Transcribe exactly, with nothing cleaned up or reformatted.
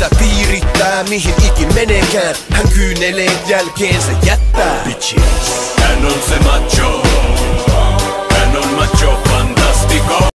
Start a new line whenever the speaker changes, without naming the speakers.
Sitä piirittää mihin ikin meneekään. Hän kyyneleet jälkeensä jättää. Bitches.